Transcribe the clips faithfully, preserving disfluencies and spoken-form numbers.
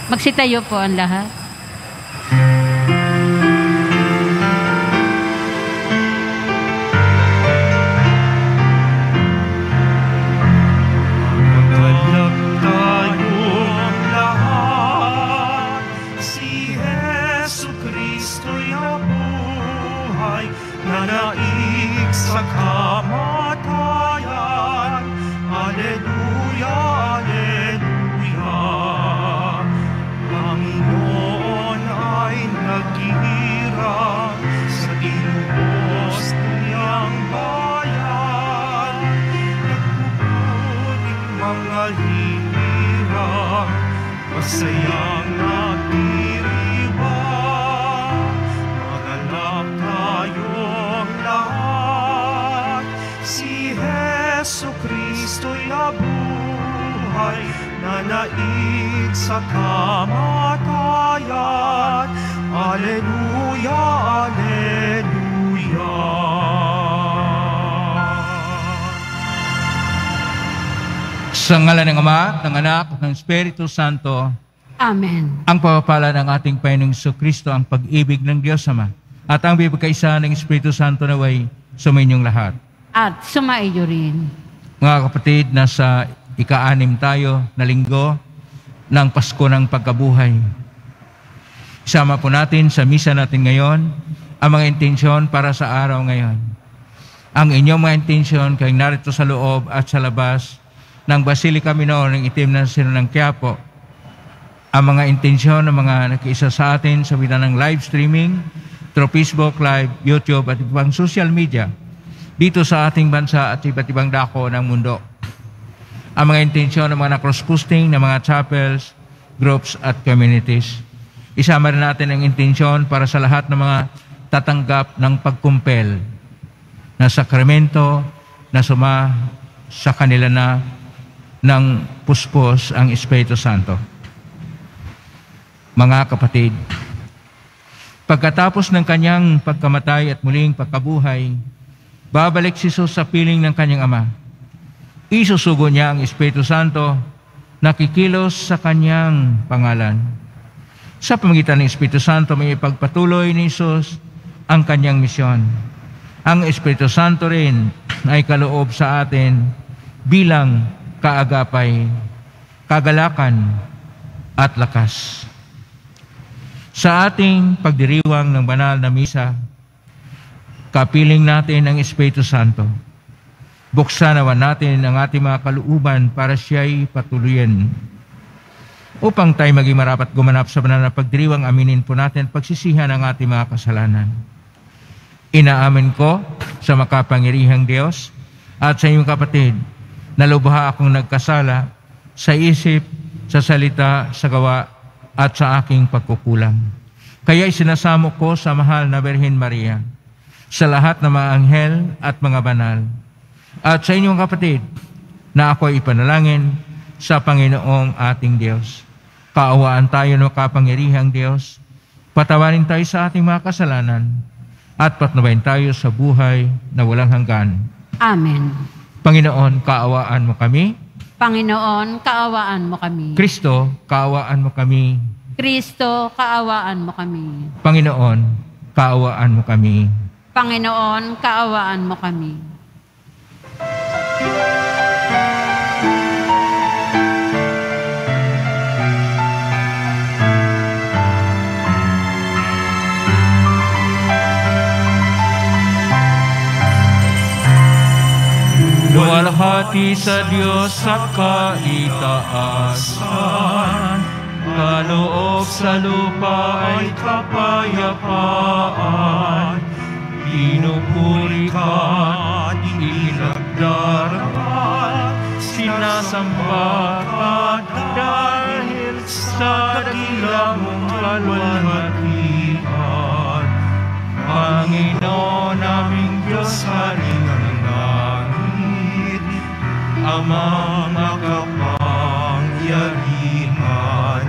Magsitayo po ang lahat. Magalak tayong lahat, si Jesu Kristo'y nabuhay, nanaig sa kamatayan. Alleluia, alleluia. Panginoon ay naghihirap sa tinubos niyang bayan. Nagpupuring mga hirap, masayang nagdiriwang. Magalak tayong lahat, si Jesu Kristo'y nabuhay, nanaig sa kamatayan. Alleluia, alleluia. Sa ngalan ng Ama, ng Anak, at ng Espiritu Santo. Amen. Ang pagpapala ng ating Panginoong Jesucristo, ang pag-ibig ng Diyos Ama, at ang bibigkaisa ng Espiritu Santo naway sumainyong lahat. At sumaiyo rin. Mga kapatid, nasa ika-anim tayo na linggo ng Pasko ng Pagkabuhay. Isama po natin sa misa natin ngayon ang mga intensyon para sa araw ngayon. Ang inyong mga intensyon kay narito sa loob at sa labas ng Basilica Minor ng Itim na Sino ng Quiapo. Ang mga intensyon ng mga nakiisa sa atin sa bida ng live streaming through Facebook Live, YouTube at ibang social media dito sa ating bansa at iba't ibang dako ng mundo. Ang mga intensyon ng mga na-cross-posting ng mga chapels, groups at communities. Isama rin natin ang intensyon para sa lahat ng mga tatanggap ng pagkumpel na sakramento na suma sa kanila na ng puspos ang Espiritu Santo. Mga kapatid, pagkatapos ng kanyang pagkamatay at muling pagkabuhay, babalik si Jesus sa piling ng kanyang Ama. Isusugo niya ang Espiritu Santo na kikilos sa kanyang pangalan. Sa pamagitan ng Espiritu Santo, may ipagpatuloy ni Jesus ang kanyang misyon. Ang Espiritu Santo rin ay kaloob sa atin bilang kaagapay, kagalakan at lakas. Sa ating pagdiriwang ng banal na misa, kapiling natin ang Espiritu Santo. Buksan naman natin ang ating mga kalooban para siya'y patuloyin. Upang tayo maging marapat gumanap sa banal na pagdiriwang, aminin po natin pagsisihan ang ating mga kasalanan. Inaamin ko sa makapangyarihang Diyos at sa inyong kapatid na lubha akong nagkasala sa isip, sa salita, sa gawa at sa aking pagkukulang. Kaya isinasamo ko sa mahal na Birhen Maria, sa lahat ng mga anghel at mga banal, at sa inyong kapatid na ako ipanalangin sa Panginoong ating Diyos. Kaawaan tayo ng kapangyarihang Diyos, patawarin tayo sa ating mga kasalanan, at patnubayan tayo sa buhay na walang hanggan. Amen. Panginoon, kaawaan mo kami. Panginoon, kaawaan mo kami. Kristo, kaawaan mo kami. Kristo, kaawaan mo kami. Panginoon, kaawaan mo kami. Panginoon, kaawaan mo kami. Luwalhati sa Diyos sa kaitaasan, kaloob sa lupa ay kapayapaan. Pinupuri ka, inagdaraan, sinasamba ka dahil sa dakila mong kalwalhatian. Panginoon naming Diyos, Hari ng langit, Amang makapangyarihan,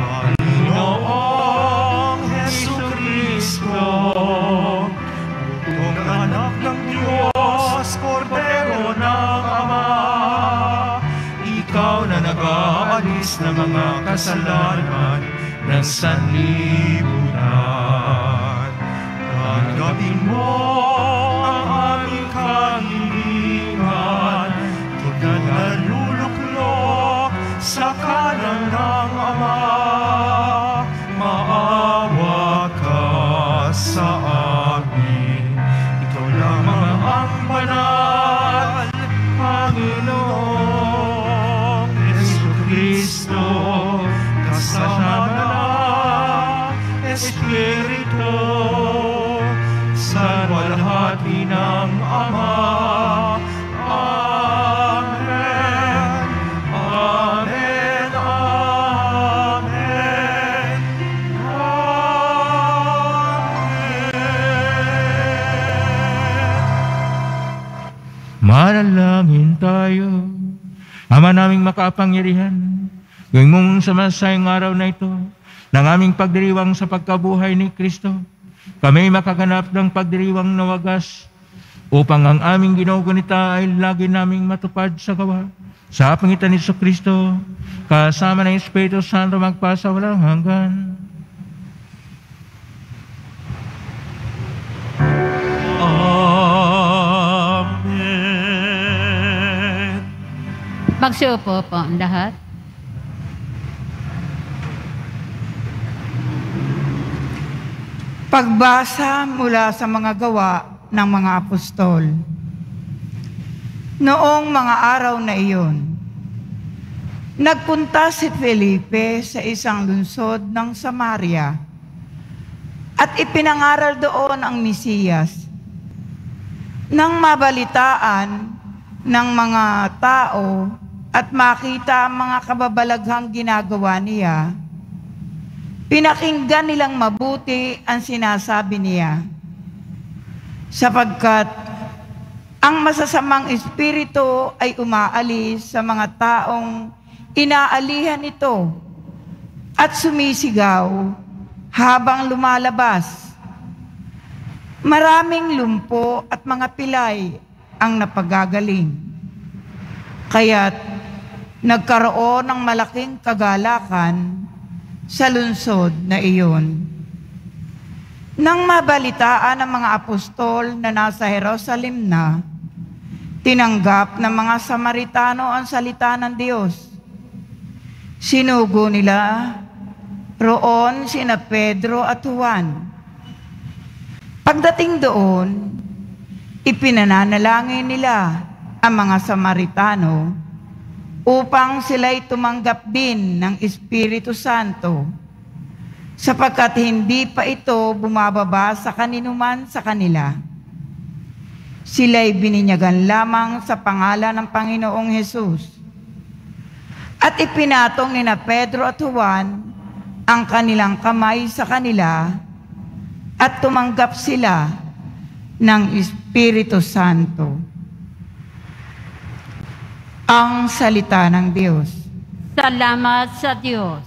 Panginoong Jesucristo, butong anak ng Diyos, Kordero ng Ama, ikaw na nag walis ng mga kasalanan ng sanlibutan. Tanggapin mo ang aming kahilingan, tugal na luluklok sa kanan ng Ama. Maawa ka sa amin, ikaw lamang ang banal, Panginoong Jesucristo, kasama ng Espiritu, sa walhati ng Ama. Amen. Amen. Amen. Amen. Manalangin tayo. Ama naming makapangyarihan, gawin mong sa masayang araw na ito, ng aming pagdiriwang sa pagkabuhay ni Kristo, kami makaganap ng pagdiriwang na wagas, upang ang aming ginugunita ay lagi naming matupad sa gawa. Sa pangitan ni Kristo, kasama ng Espiritu Santo magpasa walang hanggan. Amen. Magsiupo po ang lahat. Pagbasa mula sa mga gawa ng mga apostol. Noong mga araw na iyon, nagpunta si Felipe sa isang lungsod ng Samaria at ipinangaral doon ang Mesiyas. Nang mabalitaan ng mga tao at makita ang mga kababalaghang ginagawa niya, pinakinggan nilang mabuti ang sinasabi niya, sapagkat ang masasamang espiritu ay umaalis sa mga taong inaalihan ito at sumisigaw habang lumalabas. Maraming lumpo at mga pilay ang napagagaling. Kaya't nagkaroon ng malaking kagalakan sa lungsod na iyon. Nang mabalitaan ng mga apostol na nasa Jerusalem na, tinanggap ng mga Samaritano ang salita ng Diyos. Sinugo nila roon sina Pedro at Juan. Pagdating doon, ipinananalangin nila ang mga Samaritano upang sila'y tumanggap din ng Espiritu Santo, sapagkat hindi pa ito bumababa sa kaninuman sa kanila. Sila'y bininyagan lamang sa pangalan ng Panginoong Hesus. At ipinatong ni na Pedro at Juan ang kanilang kamay sa kanila at tumanggap sila ng Espiritu Santo. Ang salita ng Diyos. Salamat sa Diyos.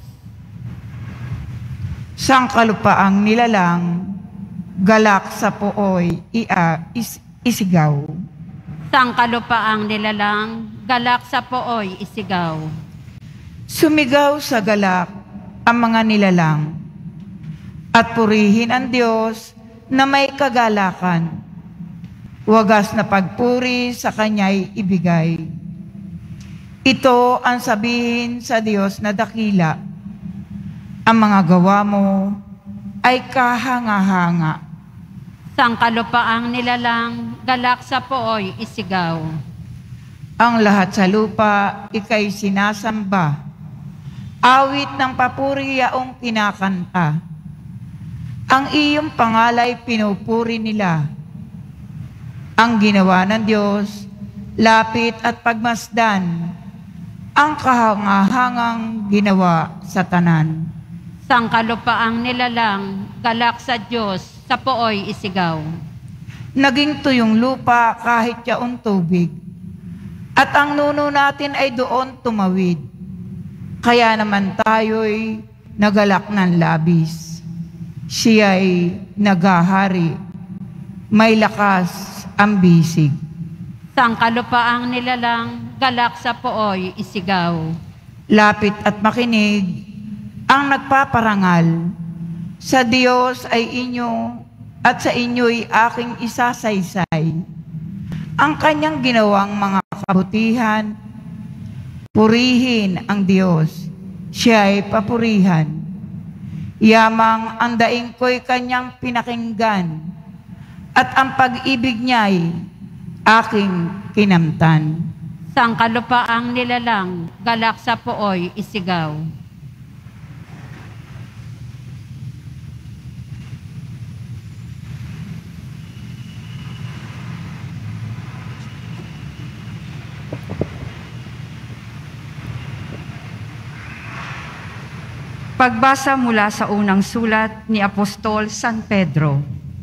Sangkalupaang nilalang, galak sa pooy, ia, is, isigaw. Sangkalupaang nilalang, galak sa pooy, isigaw. Sumigaw sa galak ang mga nilalang, at purihin ang Diyos na may kagalakan. Wagas na pagpuri sa Kanya'y ibigay. Ito ang sabihin sa Diyos na dakila. Ang mga gawa mo ay kahanga-hanga. Sangkalupaang nilalang, galak sa pooy, isigaw. Ang lahat sa lupa, ika'y sinasamba. Awit ng papuri yaong kinakanta. Ang iyong pangalay pinupuri nila. Ang ginawa ng Diyos, lapit at pagmasdan, ang kahangahangang ginawa sa tanan. Sangkalupaang nilalang, galak sa Diyos, sa pooy, isigaw. Naging tuyong lupa kahit yaong tubig, at ang nuno natin ay doon tumawid. Kaya naman tayo'y nagalak ng labis. Siya'y nagahari, may lakas ang bisig. Sangkalupaang nilalang, galak sa pooy, isigaw. Lapit at makinig ang nagpaparangal. Sa Diyos ay inyo at sa inyo'y aking isasaysay. Ang kanyang ginawang mga kabutihan, purihin ang Diyos, siya'y papurihan. Yamang ang daing ko'y kanyang pinakinggan, at ang pag-ibig niya'y aking kinamtan. Sang kalupaang nilalang, galak sa pooy isigaw. Pagbasa mula sa unang sulat ni Apostol San Pedro.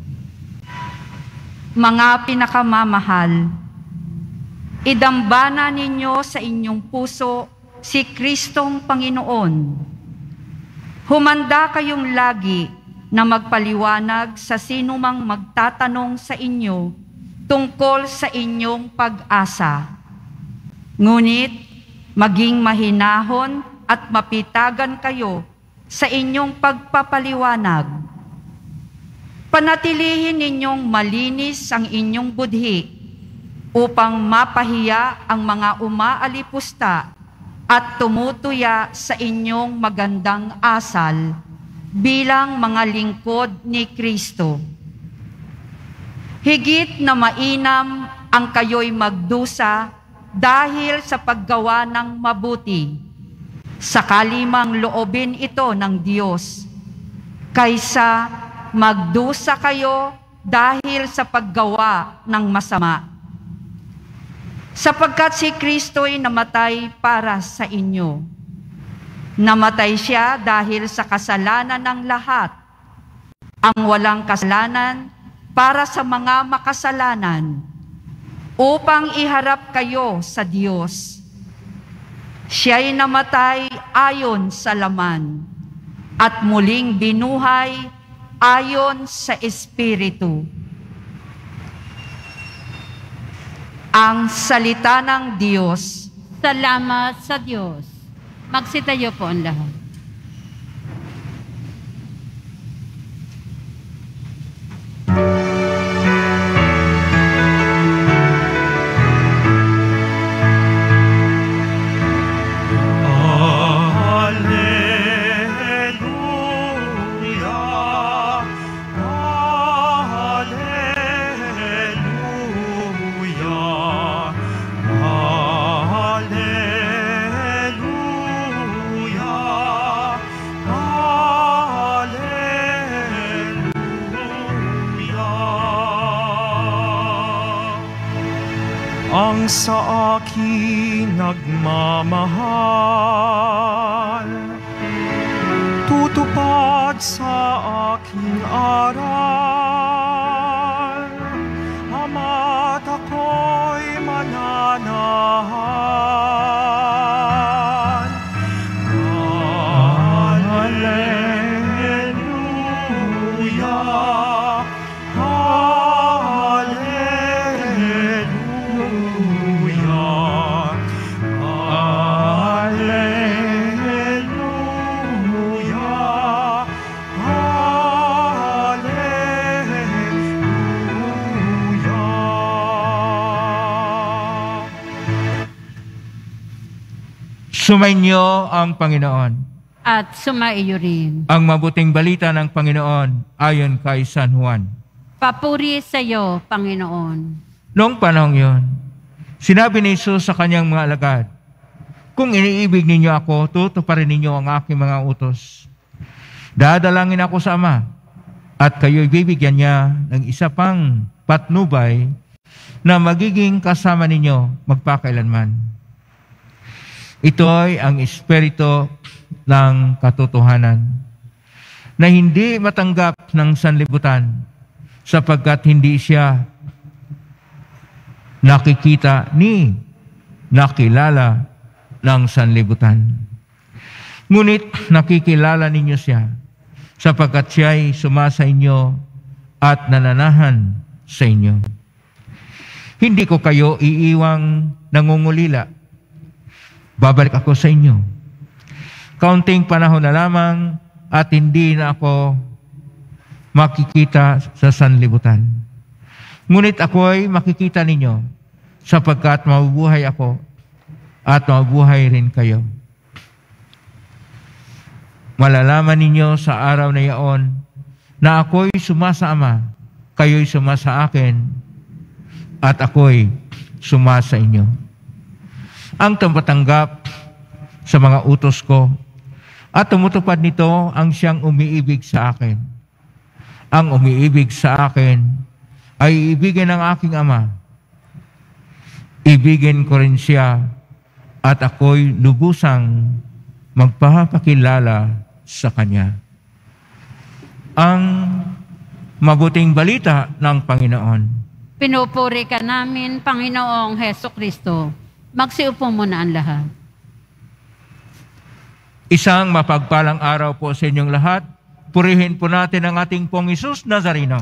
Mga pinakamamahal, idambana ninyo sa inyong puso si Kristong Panginoon. Humanda kayong lagi na magpaliwanag sa sinumang magtatanong sa inyo tungkol sa inyong pag-asa. Ngunit maging mahinahon at mapitagan kayo sa inyong pagpapaliwanag. Panatilihin ninyong malinis ang inyong budhi upang mapahiya ang mga umaalipusta at tumutuya sa inyong magandang asal bilang mga lingkod ni Kristo. Higit na mainam ang kayo'y magdusa dahil sa paggawa ng mabuti, sakali mang loobin ito ng Diyos, kaysa magdusa kayo dahil sa paggawa ng masama. Sapagkat si Kristo'y namatay para sa inyo. Namatay siya dahil sa kasalanan ng lahat, ang walang kasalanan para sa mga makasalanan, upang iharap kayo sa Diyos. Siya'y namatay ayon sa laman at muling binuhay ayon sa Espiritu. Ang salita ng Diyos. Salamat sa Diyos. Magsitayo po ang lahat. Ang sa akin nagmamahal, tutupad sa aking aral, ama't ako'y mananahan. Hallelujah, Sumainyo ang Panginoon. At sumaiyo rin. Ang mabuting balita ng Panginoon ayon kay San Juan. Papuri sa iyo, Panginoon. Noong panahon yon, sinabi ni Jesus sa kanyang mga alagad, kung iniibig ninyo ako, tutuparin ninyo ang aking mga utos. Dadalangin ako sa Ama, at kayo'y bibigyan niya ng isa pang patnubay na magiging kasama ninyo magpakailanman. Ito ay ang espiritu ng katotohanan na hindi matanggap ng sanlibutan sapagkat hindi siya nakikita ni nakilala ng sanlibutan. Ngunit nakikilala ninyo siya sapagkat siya ay sumasa inyo at nananahan sa inyo. Hindi ko kayo iiwang nangungulila. Babalik ako sa inyo. Kaunting panahon na lamang at hindi na ako makikita sa sanlibutan. Ngunit ako'y makikita ninyo sapagkat mabubuhay ako at mabubuhay rin kayo. Malalaman ninyo sa araw na iyon na ako'y suma sa Ama, kayo'y suma sa akin, at ako'y suma sa inyo. Ang tumatanggap sa mga utos ko at tumutupad nito ang siyang umiibig sa akin. Ang umiibig sa akin ay ibigin ng aking Ama. Ibigin ko rin siya at ako'y lubusang magpapakilala sa Kanya. Ang mabuting balita ng Panginoon. Pinupuri ka namin, Panginoong Heso Kristo. Magsiupo muna ang lahat. Isang mapagpalang araw po sa inyong lahat. Purihin po natin ang ating pong Jesus Nazareno.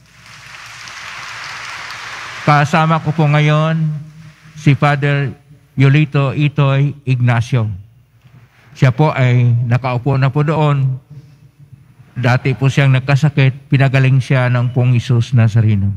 Kasama ko po ngayon si Father Yolito Itoy Ignacio. Siya po ay nakaupo na po doon. Dati po siyang nagkasakit, pinagaling siya ng pong Jesus Nazareno.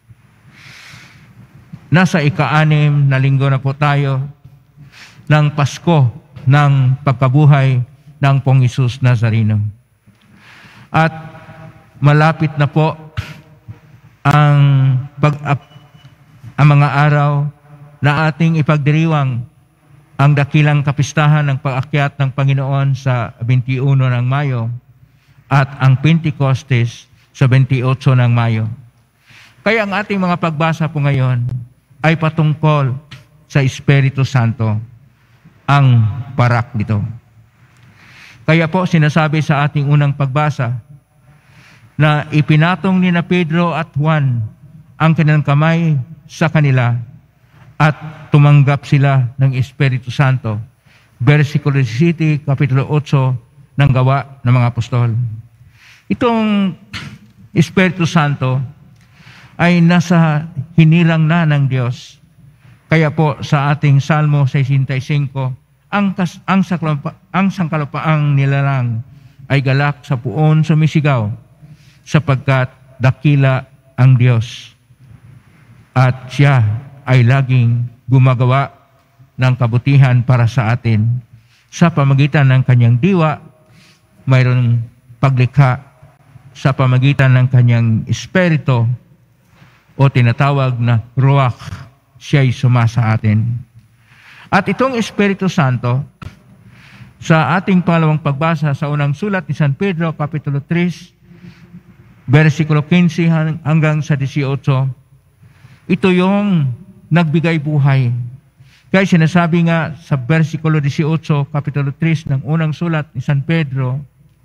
Nasa ika-anim na linggo na po tayo ng Pasko ng pagkabuhay ng pong Jesus Nazareno. At malapit na po ang, pag, ang mga araw na ating ipagdiriwang ang dakilang kapistahan ng pag-akyat ng Panginoon sa twenty-one ng Mayo at ang Pentecostes sa twenty-eight ng Mayo. Kaya ang ating mga pagbasa po ngayon ay patungkol sa Espiritu Santo, ang Paraklito. Kaya po sinasabi sa ating unang pagbasa na ipinatong ni na Pedro at Juan ang kanilang kamay sa kanila at tumanggap sila ng Espiritu Santo. Versikulo seventeen, Kapitulo eight ng Gawa ng mga Apostol. Itong Espiritu Santo ay nasa hinilang na ng Diyos. Kaya po sa ating Salmo sixty-five, ang, kas, ang, saklapa, ang sangkalapaang nilalang ay galak sa puon sumisigaw sapagkat dakila ang Diyos at siya ay laging gumagawa ng kabutihan para sa atin. Sa pamagitan ng kanyang diwa, mayroong paglikha sa pamagitan ng kanyang espiritu o tinatawag na ruach, siya'y suma sa atin. At itong Espiritu Santo, sa ating pangalawang pagbasa sa unang sulat ni San Pedro, Kapitulo three, versikulo fifteen hanggang sa eighteen, ito yung nagbigay buhay. Kaya sinasabi nga sa versikulo eighteen, Kapitulo three ng unang sulat ni San Pedro,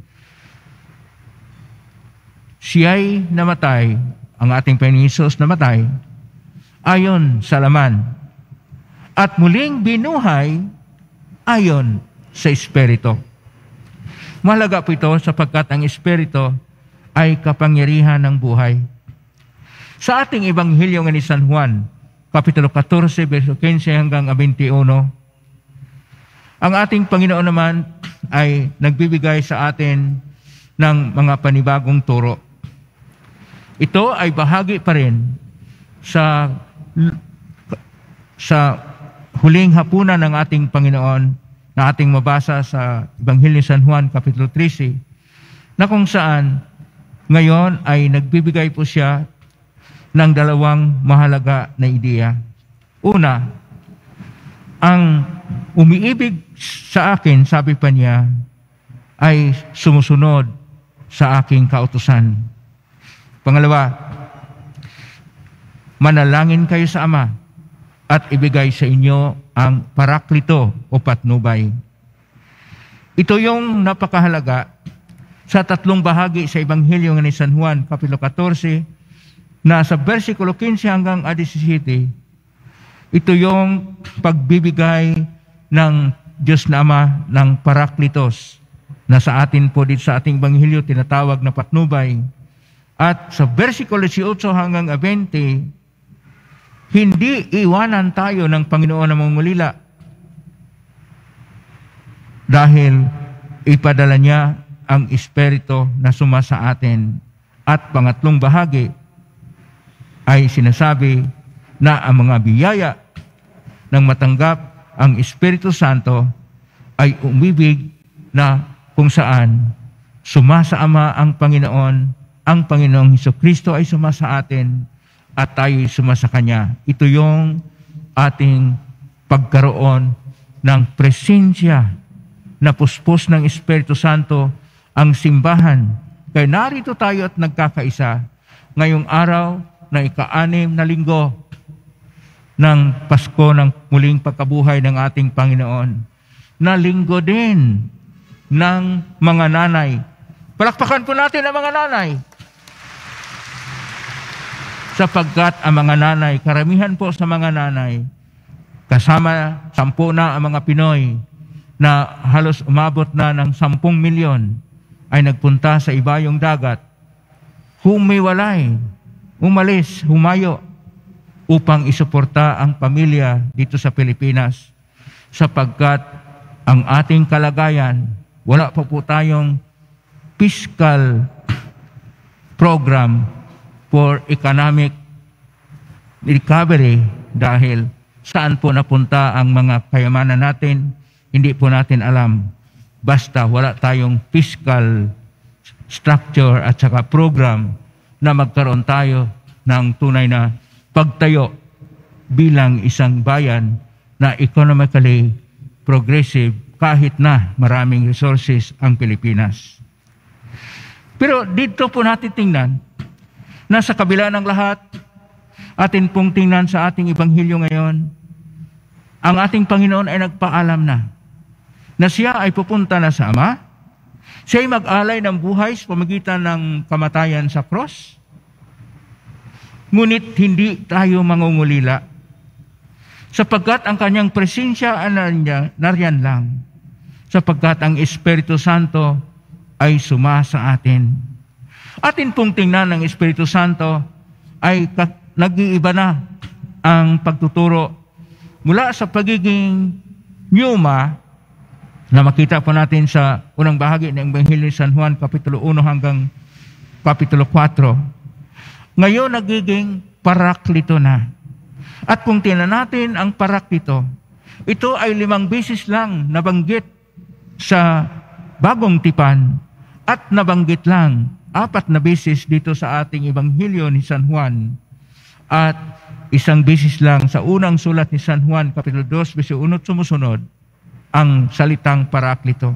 siya'y namatay, ang ating Panginoong Hesus namatay, ayon sa laman, at muling binuhay ayon sa Espiritu. Mahalaga po ito sapagkat ang Espiritu ay kapangyarihan ng buhay. Sa ating Ebanghelyo nga ni San Juan, Kapitulo fourteen, verso fifteen hanggang twenty-one, ang ating Panginoon naman ay nagbibigay sa atin ng mga panibagong turo. Ito ay bahagi pa rin sa sa huling hapunan ng ating Panginoon na ating mabasa sa Ebanghelyo ni San Juan, Kapitulo thirteen, na kung saan ngayon ay nagbibigay po siya ng dalawang mahalaga na ideya. Una, ang umiibig sa akin, sabi pa niya, ay sumusunod sa aking kautusan. Pangalawa, manalangin kayo sa Ama at ibigay sa inyo ang Paraklito o patnubay. Ito yung napakahalaga sa tatlong bahagi sa Ebanghelyo ni San Juan, Kapitulo fourteen, na sa versikulo fifteen hanggang seventeen, ito yung pagbibigay ng Diyos na Ama ng Paraklitos na sa atin po dito sa ating Ebanghelyo tinatawag na patnubay. At sa versikulo eighteen hanggang twenty, hindi iwanan tayo ng Panginoon na mangulila dahil ipadala niya ang Espiritu na suma sa atin. At pangatlong bahagi ay sinasabi na ang mga biyaya ng matanggap ang Espiritu Santo ay umibig na kung saan suma sa Ama ang Panginoon, ang Panginoong Hesukristo ay suma sa atin at tayo ay suma sa Kanya. Ito yung ating pagkaroon ng presensya na puspos ng Espiritu Santo ang simbahan. Kaya narito tayo at nagkakaisa ngayong araw ng ika-anim na linggo ng Pasko ng muling pagkabuhay ng ating Panginoon, na linggo din ng mga nanay. Palakpakan po natin ang mga nanay. Sapagkat ang mga nanay, karamihan po sa mga nanay, kasama sampu na ang mga Pinoy na halos umabot na ng sampung milyon, ay nagpunta sa ibayong dagat, humiwalay, umalis, humayo, upang isuporta ang pamilya dito sa Pilipinas, sapagkat ang ating kalagayan, wala pa po tayong fiscal program for economic recovery dahil saan po napunta ang mga kayamanan natin, hindi po natin alam. Basta wala tayong fiscal structure at saka program na magkaroon tayo ng tunay na pagtayo bilang isang bayan na economically progressive kahit na maraming resources ang Pilipinas. Pero dito po natin tingnan na sa kabila ng lahat, atin pong tingnan sa ating Ebanghelyo ngayon, ang ating Panginoon ay nagpaalam na na siya ay pupunta na sa Ama, siya ay mag-alay ng buhay sa pamagitan ng kamatayan sa cross. Ngunit hindi tayo mangungulila, sapagkat ang kanyang presensya ay nariyan lang, sapagkat ang Espiritu Santo ay suma sa atin. Atin pong tingnan ng Espiritu Santo ay nag-iiba na ang pagtuturo mula sa pagiging pneuma na makita po natin sa unang bahagi ng Ebanghelyo ni San Juan, Kapitulo one hanggang Kapitulo four. Ngayon, nagiging paraklito na. At kung tingnan natin ang paraklito, ito ay limang beses lang nabanggit sa Bagong Tipan at nabanggit lang apat na beses dito sa ating Ebanghelyo ni San Juan at isang beses lang sa unang sulat ni San Juan, Kapitulo two, verse one sumusunod, ang salitang paraklito.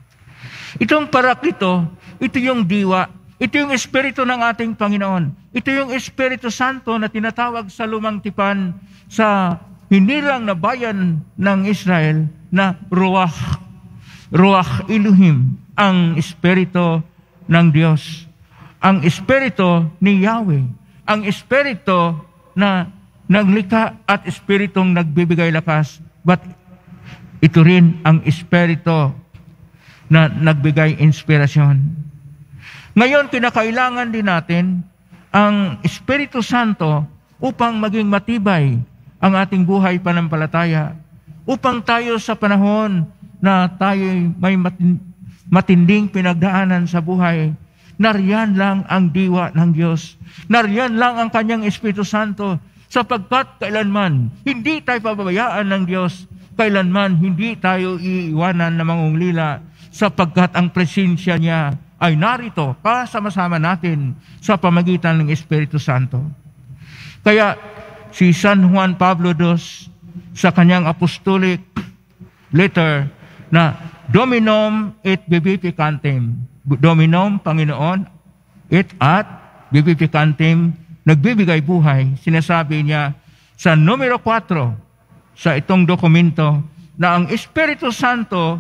Itong paraklito, ito yung diwa, ito yung Espiritu ng ating Panginoon. Ito yung Espiritu Santo na tinatawag sa Lumang Tipan sa hinirang na bayan ng Israel na Ruach. Ruach Elohim, ang Espiritu ng Diyos. Ang Espiritu ni Yahweh. Ang Espiritu na naglikha at Espiritong nagbibigay lakas. But ito rin ang Espiritu na nagbigay inspirasyon. Ngayon, kinakailangan din natin ang Espiritu Santo upang maging matibay ang ating buhay panampalataya. Upang tayo sa panahon na tayo may matinding pinagdaanan sa buhay, nariyan lang ang diwa ng Diyos. Nariyan lang ang Kanyang Espiritu Santo sapagkat kailanman hindi tayo pababayaan ng Diyos. Kailanman hindi tayo iiwanan na mangungulila sapagkat ang presensya niya ay narito kasama-sama natin sa pamagitan ng Espiritu Santo. Kaya si San Juan Pablo two sa kanyang apostolic letter na Dominum et vivificantem, Dominum, Panginoon, et at vivificantem, nagbibigay buhay, sinasabi niya sa numero four sa itong dokumento na ang Espiritu Santo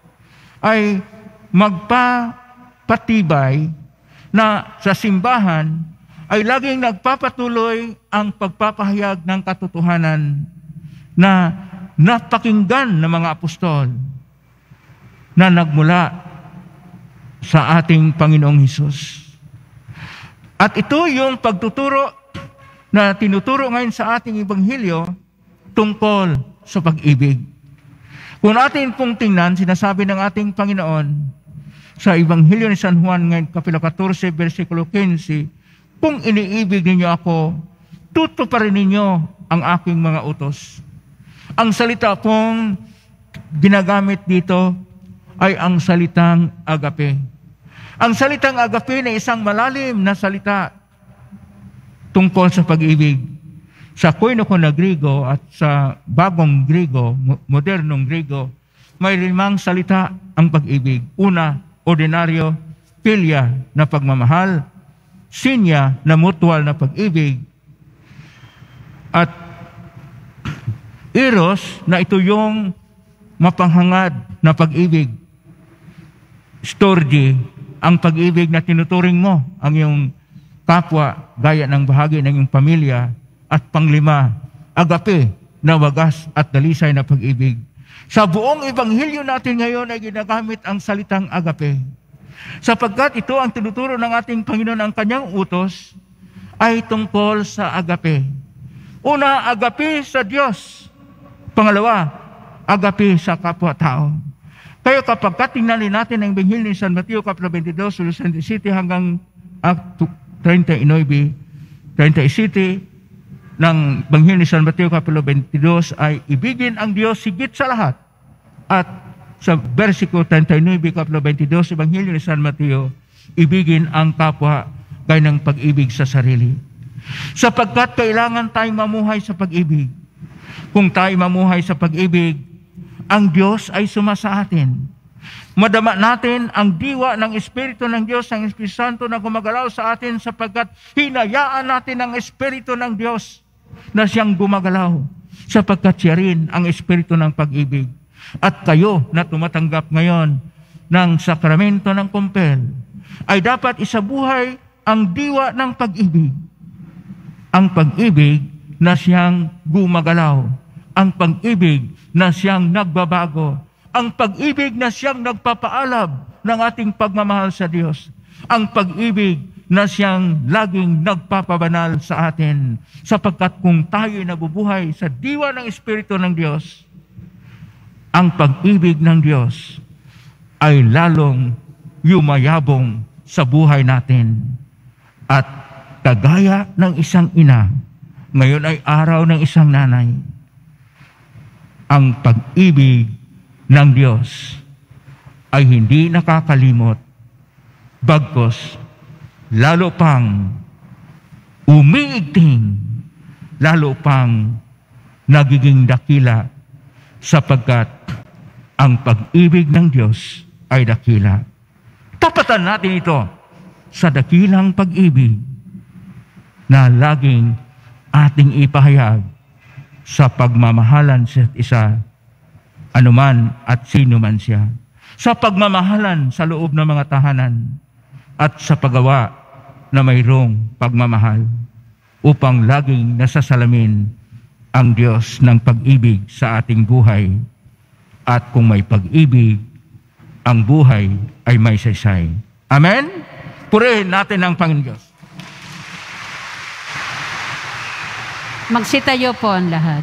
ay magpapatibay na sa simbahan ay laging nagpapatuloy ang pagpapahayag ng katotohanan na napakinggan ng mga apostol na nagmula sa ating Panginoong Hesus. At ito yung pagtuturo na tinuturo ngayon sa ating Ebanghelyo tungkol sa pag-ibig. Kung atin pong tingnan, sinasabi ng ating Panginoon sa Ebanghelyo ni San Juan ngayon, Kapitulo fourteen, versikulo fifteen, kung iniibig ninyo ako, tutuparin ninyo ang aking mga utos. Ang salita pong ginagamit dito ay ang salitang agape. Ang salitang agape na isang malalim na salita tungkol sa pag-ibig. Sa Koinonia na Griego at sa bagong Griego, modernong Griego, may limang salita ang pag-ibig. Una, ordinaryo, philia na pagmamahal, sinya na mutual na pag-ibig, at eros na ito yung mapanghangad na pag-ibig. Storge, ang pag-ibig na tinuturing mo ang iyong kapwa gaya ng bahagi ng iyong pamilya. At panglima, agape na wagas at dalisay na pag-ibig. Sa buong ebanghelyo natin ngayon ay ginagamit ang salitang agape. Sapagkat ito ang tinuturo ng ating Panginoon, ang kanyang utos ay tungkol sa agape. Una, agape sa Diyos. Pangalawa, agape sa kapwa-tao. Kaya kapag tingnan natin ang ebanghelyo ni San Mateo, Kapitulo twenty-two, verso twenty-seven hanggang thirty-nine, thirty-seven, ng Ebanghelyo ni San Mateo Kapitulo twenty-two ay ibigin ang Diyos higit sa lahat. At sa versikulo thirty-nine, Kapitulo twenty-two, Ebanghelyo ni San Mateo, ibigin ang kapwa gaya ng pag-ibig sa sarili. Sapagkat kailangan tayong mamuhay sa pag-ibig. Kung tayo mamuhay sa pag-ibig, ang Diyos ay sumasa atin. Madama natin ang diwa ng Espiritu ng Diyos, ang Espiritu Santo na gumagalaw sa atin sapagkat hinayaan natin ang Espiritu ng Diyos na siyang gumagalaw sapagkat siya rin ang Espiritu ng pag-ibig. At kayo na tumatanggap ngayon ng sakramento ng kumpel ay dapat isabuhay ang diwa ng pag-ibig. Ang pag-ibig na siyang gumagalaw. Ang pag-ibig na siyang nagbabago. Ang pag-ibig na siyang nagpapaalab ng ating pagmamahal sa Diyos. Ang pag-ibig na siyang laging nagpapabanal sa atin. Sapagkat kung tayo nabubuhay sa diwa ng Espiritu ng Diyos, ang pag-ibig ng Diyos ay lalong yumayabong sa buhay natin. At kagaya ng isang ina, ngayon ay araw ng isang nanay, ang pag-ibig ng Diyos ay hindi nakakalimot, bagkus lalo pang umiigting, lalo pang nagiging dakila sapagkat ang pag-ibig ng Diyos ay dakila. Tapatan natin ito sa dakilang pag-ibig na laging ating ipahayag sa pagmamahalan sa isa, anuman at sino man siya. Sa pagmamahalan sa loob ng mga tahanan at sa paggawa na mayroong pagmamahal upang laging nasasalamin ang Diyos ng pag-ibig sa ating buhay. At kung may pag-ibig, ang buhay ay may saysay. Amen? Purihin natin ang Panginoon Diyos. Magsitayo po ang lahat.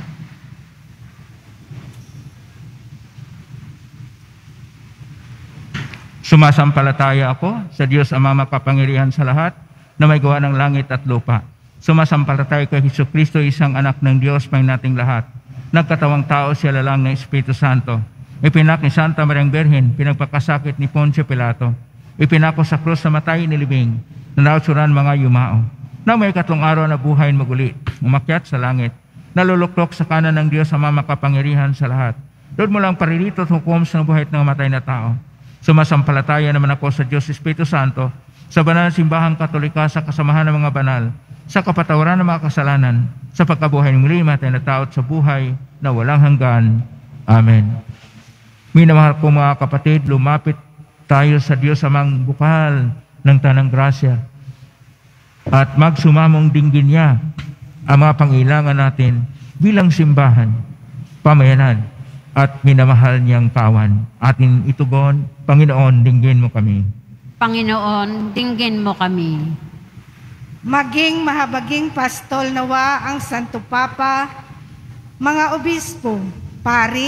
Sumasampalataya ako sa Diyos Ama makapangyarihan sa lahat na may gawa ng langit at lupa. Sumasampalataya kay Jesucristo, isang anak ng Diyos, may nating lahat. Nagkatawang tao, siya lalang ng Espiritu Santo. Ipinak ni Santa Mariang Birhen, pinagpakasakit ni Poncio Pilato. Ipinako sa krus sa matay ni libing, nanausuran mga yumao. Na may katlong araw na buhay maguli, umakyat sa langit, naluluklok sa kanan ng Diyos Ama makapangyarihan sa lahat. Doon mo lang paririto at hukom sa buhay ng matay na tao. Sumasampalataya naman ako sa Diyos Espiritu Santo, sa banal na simbahang Katolika, sa kasamahan ng mga banal, sa kapatawaran ng mga kasalanan, sa pagkabuhay ng muli matay na tao at sa buhay na walang hanggan. Amen. Minamahal ko mga kapatid, lumapit tayo sa Diyos Amang bukal ng tanang grasya at magsumamong dinggin niya ang mga pangailangan natin bilang simbahan, pamayanan, at minamahal niyang kawan. Atin itugon, Panginoon, dinggin mo kami. Panginoon, dinggin mo kami. Maging mahabaging pastol nawa ang Santo Papa, mga obispo, pari,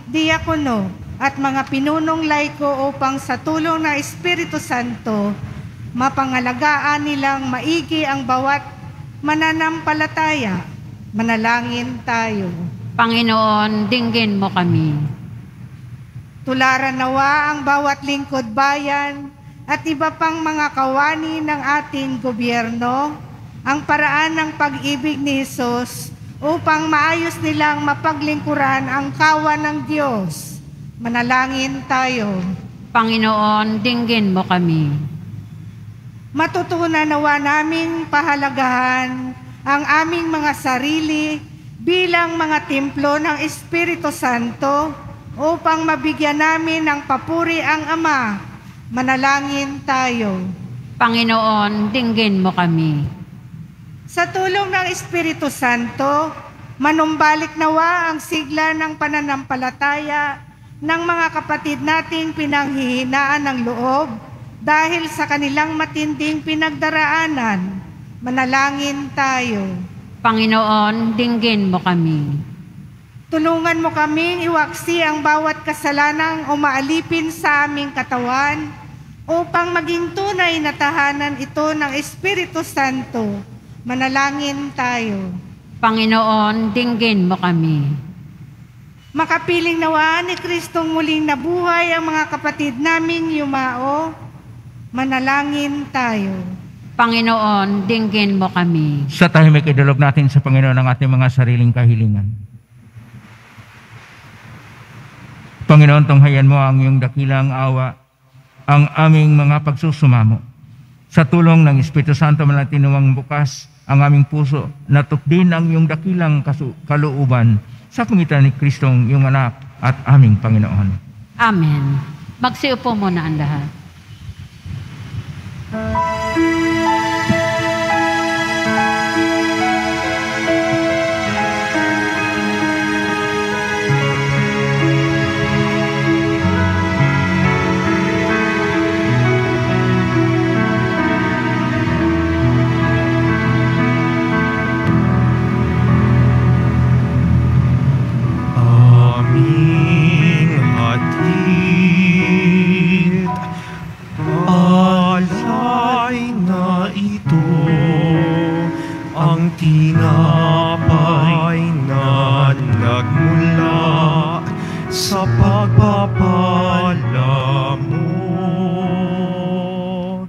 diakono, at mga pinunong laiko upang sa tulong ng Espiritu Santo, mapangalagaan nilang maigi ang bawat mananampalataya. Manalangin tayo. Panginoon, dinggin mo kami. Tularan nawa ang bawat lingkod bayan at iba pang mga kawani ng ating gobyerno ang paraan ng pag-ibig ni Jesus upang maayos nilang mapaglingkuran ang kawan ng Diyos. Manalangin tayo. Panginoon, dinggin mo kami. Matutunan nawa naming pahalagahan ang aming mga sarili bilang mga templo ng Espiritu Santo upang mabigyan namin ng papuri ang Ama. Manalangin tayo. Panginoon, dinggin mo kami. Sa tulong ng Espiritu Santo, manumbalik nawa ang sigla ng pananampalataya ng mga kapatid nating pinanghihinaan ng loob dahil sa kanilang matinding pinagdaraanan. Manalangin tayo. Panginoon, dinggin mo kami. Tulungan mo kaming iwaksi ang bawat kasalanang umaalipin sa aming katawan upang maging tunay na tahanan ito ng Espiritu Santo. Manalangin tayo. Panginoon, dinggin mo kami. Makapiling nawa ni Kristong muling nabuhay ang mga kapatid naming yumao. Manalangin tayo. Panginoon, dinggin mo kami. Sa tahimik idulog natin sa Panginoon ang ating mga sariling kahilingan. Panginoon, tunghayan mo ang iyong dakilang awa, ang aming mga pagsusumamo. Sa tulong ng Espiritu Santo, manatinuwang bukas ang aming puso, natukdin ang iyong dakilang kasu- kalooban sa pangitan ni Kristong iyong anak at aming Panginoon. Amen. Magsiupo muna ang lahat. Aming hatid, alay na ito, ang tinapay na nagmula sa pagpapala mo.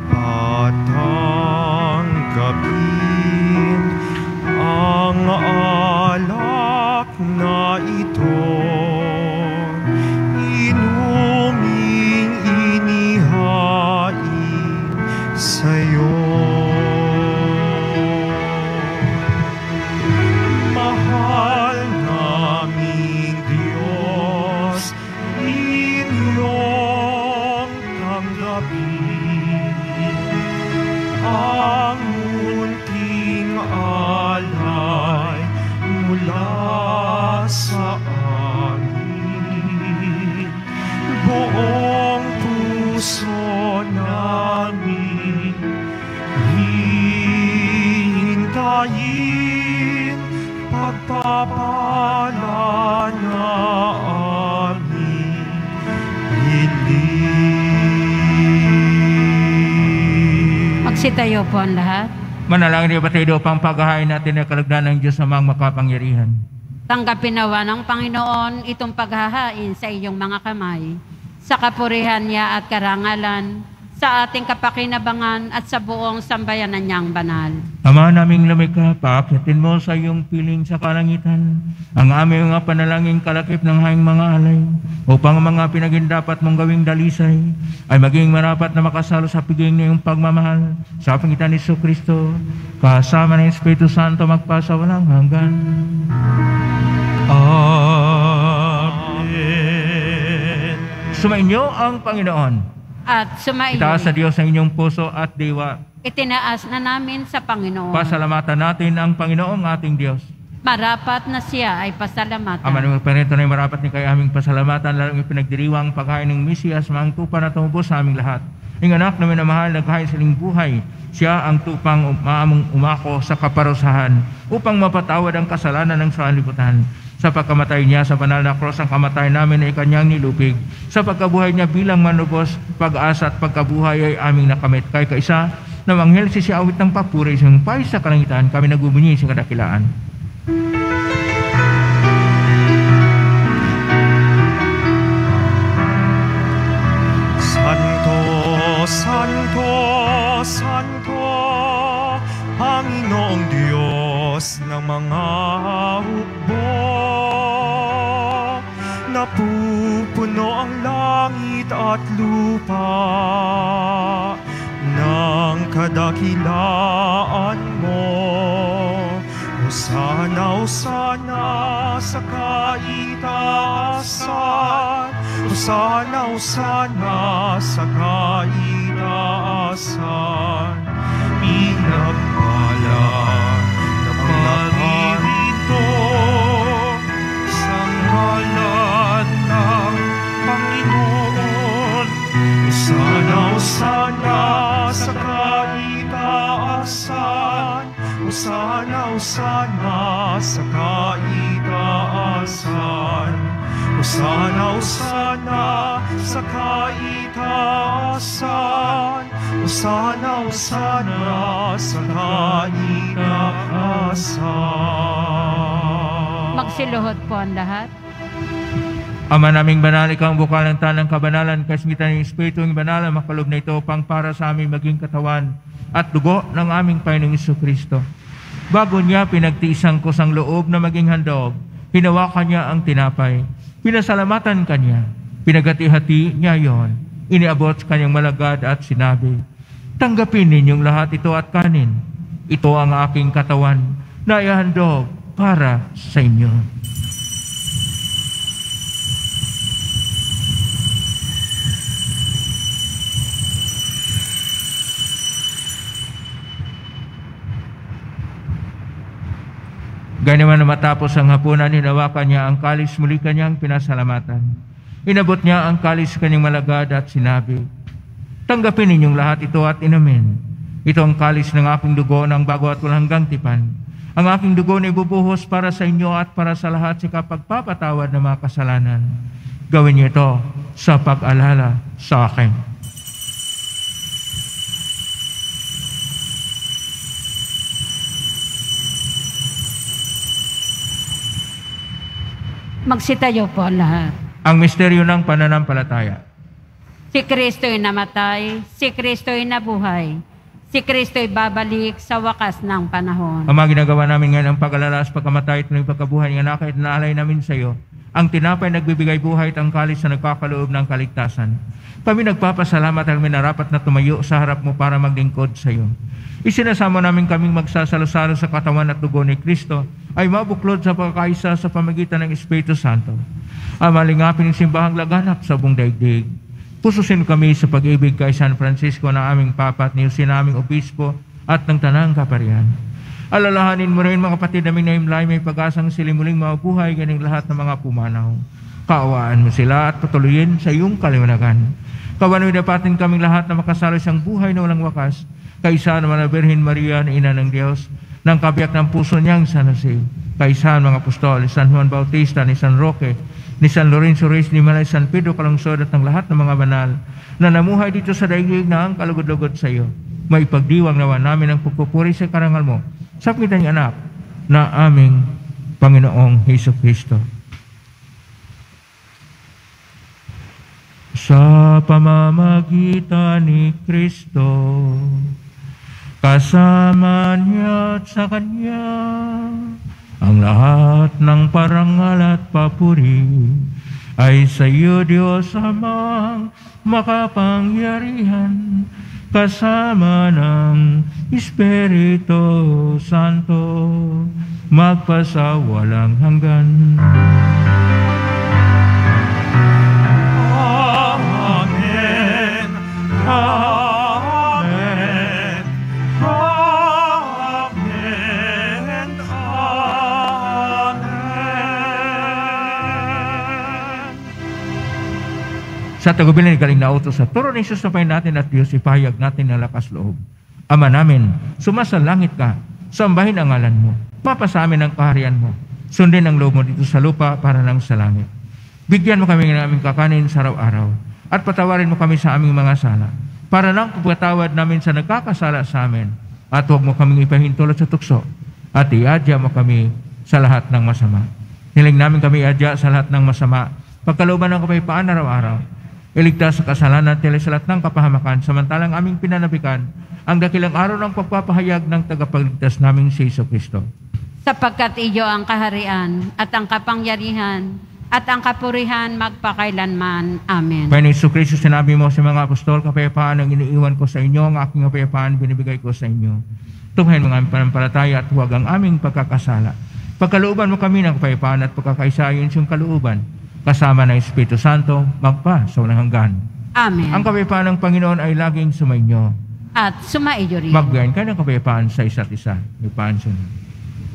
Patanggapin ang alak na ito, inuming inihain sa'yo. Mahal naming Diyos, inyong tanggapin ang munting alay mula sa amin. Buong puso namin hihintayin pagpapala na aming hiling. Magsitayo po ang lahat. Manalangin niyo batido upang paghahain natin ang kalugdan ng Diyos amang makapangyarihan. Tanggapin nawa ng Panginoon itong paghahain sa iyong mga kamay, sa kapurihan niya at karangalan, sa ating kapakinabangan at sa buong sambayanan niyang banal. Ama naming lumikha, paakyatin mo sa iyong piling sa kalangitan ang aming mga panalangin kalakip ng haing mga alay, upang ang mga pinagindapat mong gawing dalisay ay maging marapat na makasalo sa piging ng iyong pagmamahal sa pangitan ni Jesucristo, kasama ng Espiritu Santo magpasa walang hanggan. Amen. Sumainyo ang Panginoon. At sumaiyo, Itaas sa Diyos ang inyong puso at diwa. itinaas na namin sa Panginoon. Pasalamatan natin ang Panginoong ating Diyos. Marapat na siya ay pasalamatan. Ama ng Perento na marapat ni kay aming pasalamatan, lalong ipinagdiriwang pagkain ng Mesiyas, mga tupa na tumubos sa aming lahat. Ing anak na minamahal, nagkain siling buhay. Siya ang tupang umamong umako sa kaparusahan upang mapatawad ang kasalanan ng sanlibutan. Sa pagkamatay niya sa banal na cross, ang kamatayan namin ay kanyang nilupig. Sa pagkabuhay niya bilang manubos, pag-asa at pagkabuhay ay aming nakamit. Kay kaisa na manghel si siya awit ng papuri sa pay sa kalangitan, kami nagbubunyi sa kadakilaan. Santo, Santo, Santo, Panginoong Diyos ng mga hukbo. Napupuno ang langit at lupa ng kadakilaan mo. Hosana, Hosana sa kaitaasan. Hosana, Hosana sa kaitaasan. Pinagpala na paririto sa ngalan ng Panginoon. Hosana, Hosana sa kaitaasan. Hosana, Hosana sa kaitaasan. Hosana, Hosana sa kaitaasan. Hosana, Hosana sa kaitaasan. Magsiluhod po ang lahat. Ama naming banal, ikaw ang bukal ng tanang kabanalan, kasmitan ng Espiritu ng banal, ang makalob na ito pang para sa aming maging katawan at dugo ng aming Panginoong Jesucristo. Bago niya pinagtiisang ko sang loob na maging handog, hinawakan niya ang tinapay. Pinasalamatan kanya, pinagati-hati niya yon, iniabot sa kanyang malagad at sinabi, tanggapin ninyong lahat ito at kanin. Ito ang aking katawan na ihandog para sa inyo. Ganyaman na matapos ang hapunan, hinawakan niya ang kalis, muli kanyang pinasalamatan. Inabot niya ang kalis sa kanyang malagad at sinabi, tanggapin ninyong lahat ito at inumin. Ito ang kalis ng aking dugo ng bago at walang hanggang tipan. Ang aking dugo na ibubuhos para sa inyo at para sa lahat sa kapagpapatawad ng mga kasalanan. Gawin niyo ito sa pag-alala sa akin. Magsitayo po ang lahat. Ang misteryo ng pananampalataya. Si Kristo'y namatay, si Kristo'y nabuhay, si Kristo'y babalik sa wakas ng panahon. Ang mga ginagawa namin ngayon ang pag-alala sa pagkamatay at ng pagkabuhay ng anak at naalay namin sa iyo, ang tinapay nagbibigay buhay at ang kalis na nagpakaloob ng kaligtasan. Kami nagpapasalamat at minarapat na tumayo sa harap mo para maglingkod sa iyo. Isinasama namin kaming magsasalo-salo sa katawan at dugo ni Kristo ay mabuklod sa pagkakaisa sa pamagitan ng Espiritu Santo. Ang malingapin ng simbahang laganap sa buong daigdig. Pususin kami sa pag-ibig kay San Francisco na aming Papa at niyusin naming Obispo at ng Tanang Kaparian. Alalahanin mo rin mga kapatid namin na himlay may pag-asang silimuling mabuhay ganing lahat ng mga pumanaw. Kaawaan mo sila at patuloyin sa iyong kaliwanagan. Kawanoy dapatin kaming lahat na makasalo siyang buhay na walang wakas, kaysa naman na Birhen Maria na Ina ng Diyos, ng kabiyak ng puso niyang San Jose, kaysa mga apostol, ni San Juan Bautista, ni San Roque, ni San Lorenzo Reyes, ni Malay, San Pedro Calungsod at ng lahat ng mga banal na namuhay dito sa daigdig na ang kalugod-lugod sa iyo. May pagdiwang nawa namin ang pagpupuri sa karangal mo sa pamitan ng anak na aming Panginoong Jesucristo. Sa pamamagitan ni Kristo, kasama niya at sa Kanya, ang lahat ng parangal at papuri ay sa iyo, Diyos Amang makapangyarihan, kasama ng Espiritu Santo, magpasawalang hanggan. Amen. Amen. Amen. Amen. Sa tagubilin, galing na utos sa turo ni Jesus na Panginoon natin at Diyos, ipahayag natin ng lakas loob. Ama namin, sumasalangit ka, sambahin ang ngalan mo, mapasamin ang kaharian mo, Sundin ang loob mo dito sa lupa para lang sa langit. Bigyan mo kami ng aming kakanin sa araw-araw at patawarin mo kami sa aming mga sala para lang pagpatawad namin sa nagkakasala sa amin at huwag mo kaming ipahintulot sa tukso at iadya mo kami sa lahat ng masama. Hiling namin kami iadya sa lahat ng masama, pagkalooban ng kapayapaan araw-araw. Iligtas sa kasalanan at sa lahat ng kapahamakan, samantalang aming pinanabikan ang dakilang araw ng pagpapahayag ng tagapagligtas naming si Hesus Kristo. Sapagkat iyo ang kaharian at ang kapangyarihan at ang kapurihan magpakailanman. Amen. Panginoon Hesus Kristo, sinabi mo sa mga apostol, kapayapaan ang iniiwan ko sa inyo, ang aking kapayapaan binibigay ko sa inyo. Tunghayin mo ang aming panampalataya at huwag ang aming pagkakasala. Pagkalooban mo kami ng kapayapaan at pagkakaisa ayon sa iyong kalooban, kasama ng Espiritu Santo, magpa sa walang hanggan. Amen. Ang kapayapaan ng Panginoon ay laging sumainyo. At sumaiyo rin. Magbigayan kayo ng kapayapaan sa isa't isa. May paansun.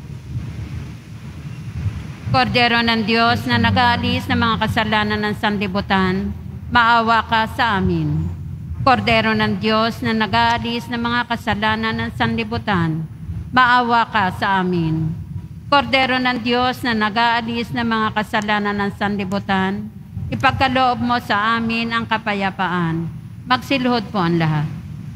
Kordero ng Diyos na nag-aalis ng mga kasalanan ng sanlibutan, maawa ka sa amin. Kordero ng Diyos na nag-aalis ng mga kasalanan ng sanlibutan, maawa ka sa amin. Kordero ng Diyos na nag-aalis ng mga kasalanan ng sanlibutan, ipagkaloob mo sa amin ang kapayapaan. Magsiluhod po ang lahat.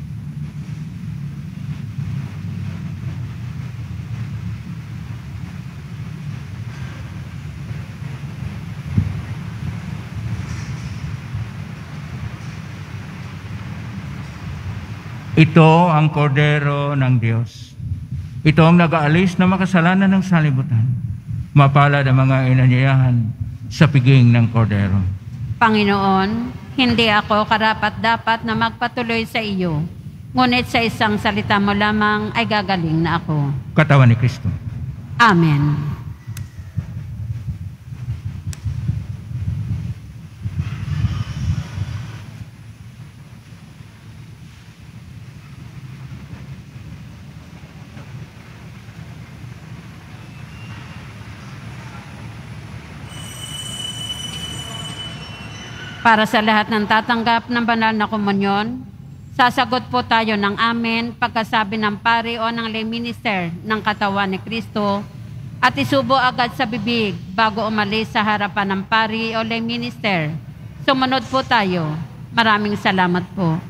Ito ang kordero ng Diyos. Ito ang nag-aalis na makasalanan ng sanlibutan. Mapalad ang mga inanyayahan sa piging ng kordero. Panginoon, hindi ako karapat-dapat na magpatuloy sa iyo, ngunit sa isang salita mo lamang ay gagaling na ako. Katawan ni Kristo. Amen. Para sa lahat ng tatanggap ng banal na komunyon, sasagot po tayo ng amen pagkasabi ng pari o ng lay minister ng katawan ni Kristo at isubo agad sa bibig bago umalis sa harapan ng pari o lay minister. Sumunod po tayo. Maraming salamat po.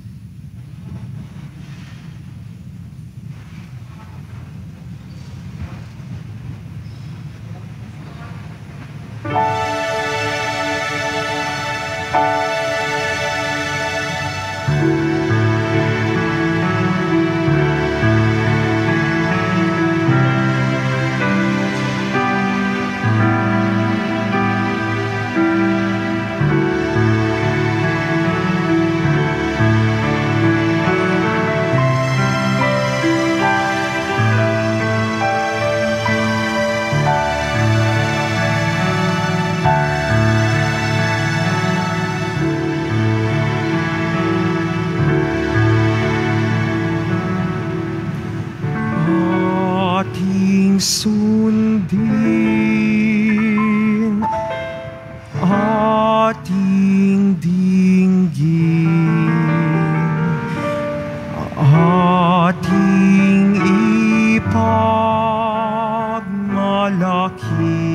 Sundin ating dinggin, ating ipagmalaki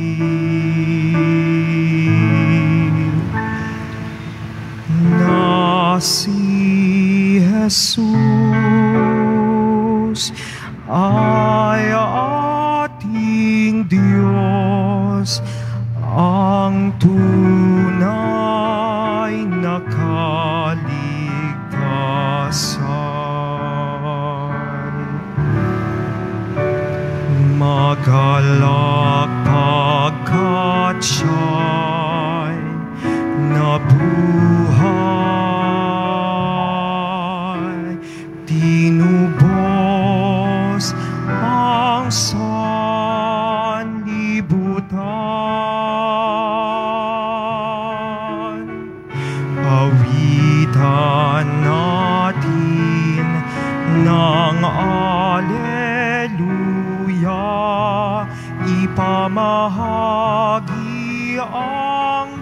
na si Jesus ay ating Diyos, ang tunay na kaligtasan. Magalak pagkat siya'y nabuhay, tinubos ang sanlibutan. Awitan natin ng Alleluia, ipamahagi ang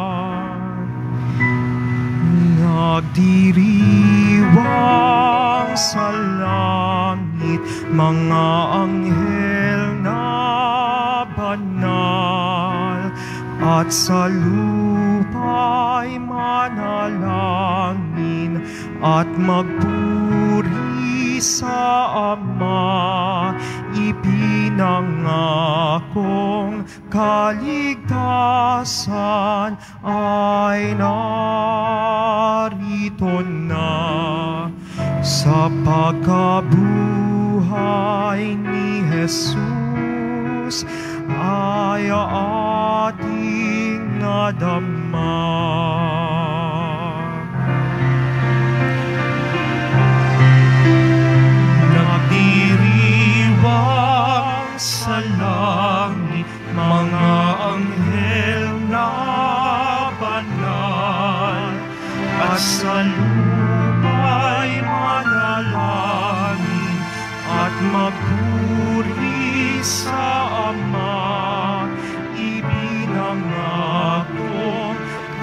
kaligtasan. Nagdiriwang sa langit, mga anghel na banal, at sa lupa'y manalangin at magpuri sa Ama. Ipinangakong kaligtasan ay narito na. Sa pagkabuhay ni Jesus ay ating nadama. Nagdiriwang sa langit, mga anghel na banal, at sa lupa'y manalangin at magpuri sa Ama. Ibinangakong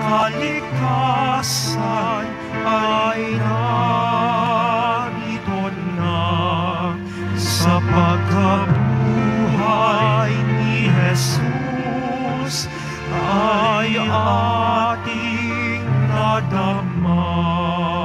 kaligtasan ay narito na. Sa pagkabuhay ni Jesus ay ating nadama.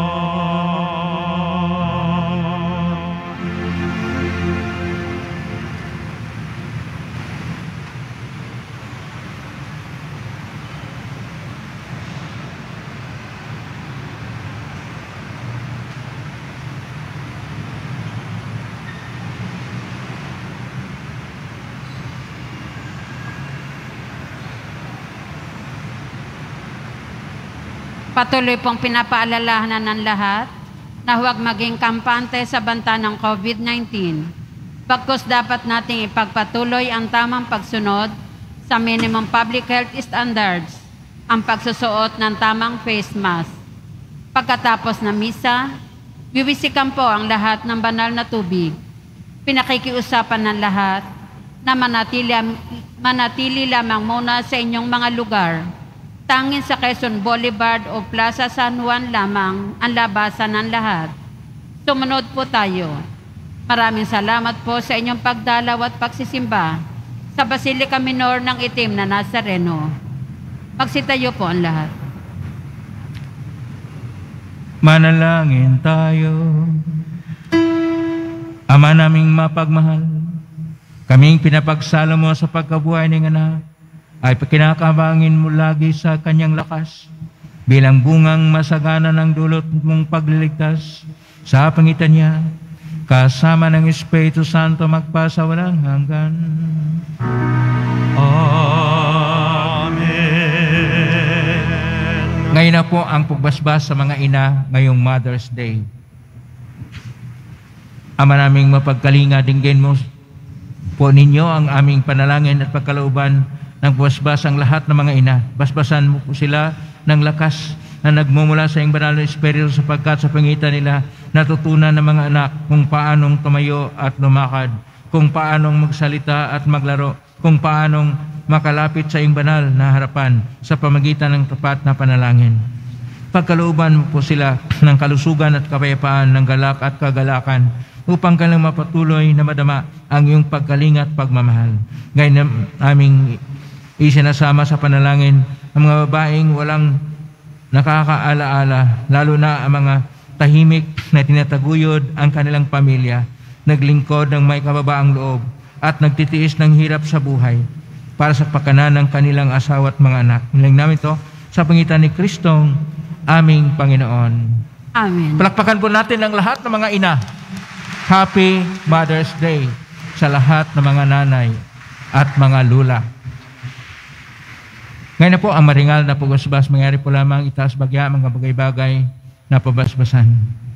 Patuloy pong pinapaalalahanan ng lahat na huwag maging kampante sa banta ng COVID nineteen. Pagkus dapat nating ipagpatuloy ang tamang pagsunod sa minimum public health standards, ang pagsusuot ng tamang face mask. Pagkatapos ng misa, wiwisikan po ang lahat ng banal na tubig. Pinakikiusapan ng lahat na manatili, manatili lamang muna sa inyong mga lugar. Tangin sa Quezon Boulevard o Plaza San Juan lamang ang labasan ng lahat. Sumunod po tayo. Maraming salamat po sa inyong pagdalaw at pagsisimba sa Basilica Minor ng Itim na Nazareno. Magsitayo po ang lahat. Manalangin tayo. Ama naming mapagmahal, kaming pinapagsalo mo sa pagkabuhay ng anak, ay kinakabangin mo lagi sa kanyang lakas bilang bungang masagana ng dulot mong pagliligtas sa pangitan niya, kasama ng Espiritu Santo magpasawalang hanggan. Amen. Ngayon na po ang pagbasbas sa mga ina ngayong Mother's Day. Ama naming mapagkalinga, dinggin mo po ninyo ang aming panalangin at pagkalooban ng basbas ang lahat ng mga ina. Basbasan mo po sila ng lakas na nagmumula sa iyong banal na Espiritu, sapagkat sa pangitan nila natutunan ng mga anak kung paanong tumayo at lumakad, kung paanong magsalita at maglaro, kung paanong makalapit sa iyong banal na harapan sa pamagitan ng tapat na panalangin. Pagkalooban mo po sila ng kalusugan at kapayapaan, ng galak at kagalakan, upang kanilang mapatuloy na madama ang iyong pagkalinga at pagmamahal. Ngayon na aming isinasama sa panalangin ang mga babaeng walang nakakaalaala, lalo na ang mga tahimik na tinataguyod ang kanilang pamilya, naglingkod ng may kababaang loob at nagtitiis ng hirap sa buhay para sa pakanan ng kanilang asawa at mga anak. Nilang namin ito sa pangitan ni Kristong aming Panginoon. Amen. Palakpakan po natin ang lahat ng mga ina. Happy Mother's Day sa lahat ng mga nanay at mga lula. Ngayon na po ang maringal na pagbasbas, mangyari po lamang itaas bagya mga bagay-bagay na pabasbasan.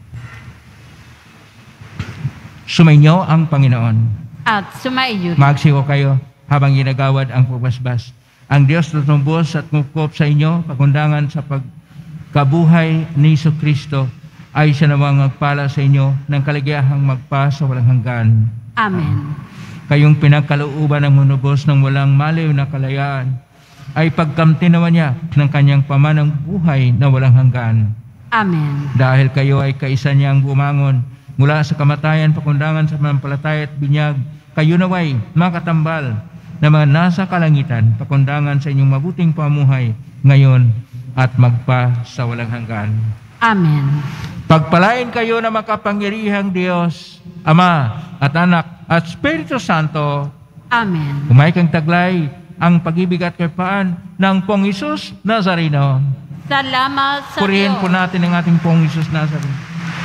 Sumainyo ang Panginoon. At sumaiyo. Magsigo kayo habang ginagawad ang pagbasbas. Ang Diyos na tumbos at mukop sa inyo, pagundangan sa pagkabuhay ni Jesucristo, ay siya namang magpala sa inyo ng kaligayahang magpa sa walang hanggan. Amen. Kayong pinagkalooban ng munubos ng walang maliw na kalayaan, ay pagkamtinawa niya ng kanyang pamanang buhay na walang hanggan. Amen. Dahil kayo ay kaisa niyang bumangon mula sa kamatayan, pakundangan sa manampalataya at binyag, kayo naway makatambal na mga nasa kalangitan, pakundangan sa inyong mabuting pamuhay ngayon at magpa sa walang hanggan. Amen. Pagpalain kayo na makapangyarihang Diyos, Ama at Anak at Espiritu Santo. Amen. Umay kang taglay ang pag-ibig at kapaan ng Pong Isus Nazareno. Salamat sa Purihin Diyos. po natin ang ating Pong Isus Nazareno.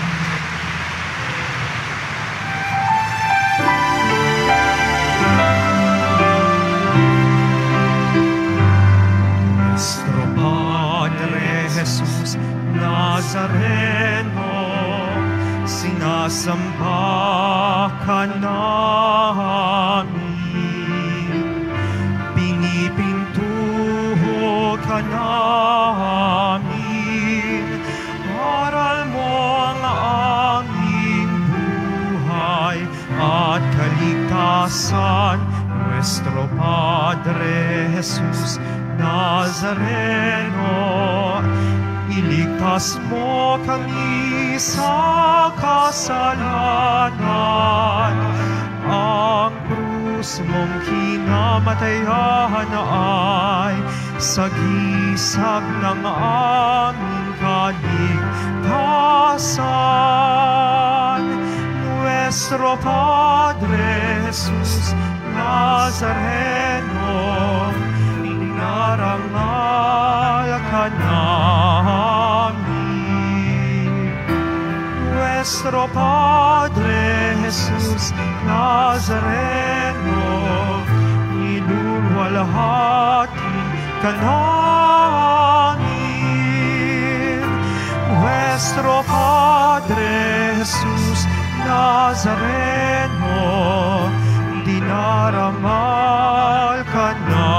Nuestro Padre Jesus Nazareno, sinasamba ka namin, pinipintuho ka namin, aral mo ang aming buhay at kaligtasan. Nuestro Padre Jesus Nazareno, iligtas mo kami sa kasalanan. Ang krus mong kinamatayan ay sagisag ng aming kaligtasan. Nuestro Padre Jesus Nazareno, narangal ka namin. Nuestro Padre Jesus Nazareno, inulwalhati ka namin. Nuestro Padre Jesus Nazareno, dinaramal ka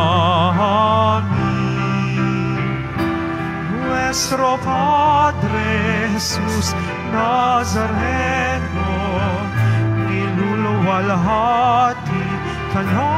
namin. Nuestro Padre Jesus Nazareno, niluluwalhati ka namin.